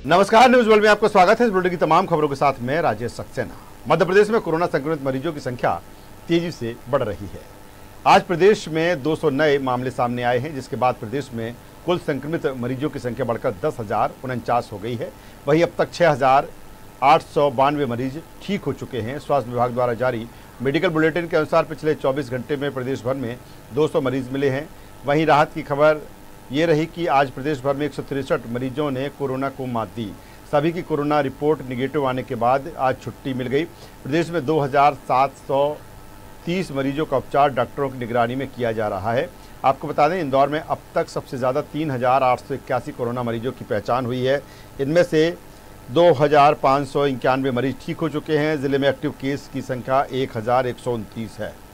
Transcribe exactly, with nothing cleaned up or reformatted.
नमस्कार, news world में आपका स्वागत है। इस बुलेटिन की तमाम खबरों के साथ मैं राजेश सक्सेना। मध्य प्रदेश में कोरोना संक्रमित मरीजों की संख्या तेजी से बढ़ रही है। आज प्रदेश में दो सौ नए मामले सामने आए हैं, जिसके बाद प्रदेश में कुल संक्रमित मरीजों की संख्या बढ़कर दस हजार उनचास हो गई है। वहीं अब तक छह हजार आठ सौ बानवे मरीज ठीक हो चुके हैं। स्वास्थ्य विभाग द्वारा जारी मेडिकल बुलेटिन के अनुसार पिछले चौबीस घंटे में प्रदेश भर में दो सौ मरीज मिले हैं। वहीं राहत की खबर ये रही कि आज प्रदेश भर में एक सौ तिरसठ मरीजों ने कोरोना को मात दी। सभी की कोरोना रिपोर्ट निगेटिव आने के बाद आज छुट्टी मिल गई। प्रदेश में दो हज़ार सात सौ तीस मरीजों का उपचार डॉक्टरों की निगरानी में किया जा रहा है। आपको बता दें, इंदौर में अब तक सबसे ज़्यादा तीन हज़ार आठ सौ इक्यासी कोरोना मरीजों की पहचान हुई है। इनमें से दो हज़ार पाँच सौ इक्यानवे मरीज ठीक हो चुके हैं। जिले में एक्टिव केस की संख्या एक हज़ार एक सौ उनतीस है।